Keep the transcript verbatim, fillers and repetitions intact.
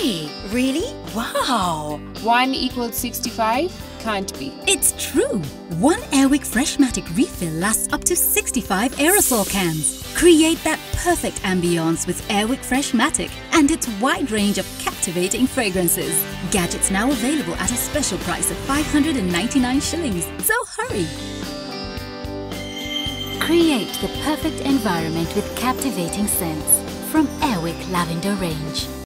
way! Really? Wow! one equals sixty-five? Can't be. It's true! One Air Wick Freshmatic refill lasts up to sixty-five aerosol cans. Create that perfect ambience with Air Wick Freshmatic and its wide range of captivating fragrances. Gadgets now available at a special price of five hundred ninety-nine shillings. So hurry! Create the perfect environment with captivating scents from Air Wick Lavender range.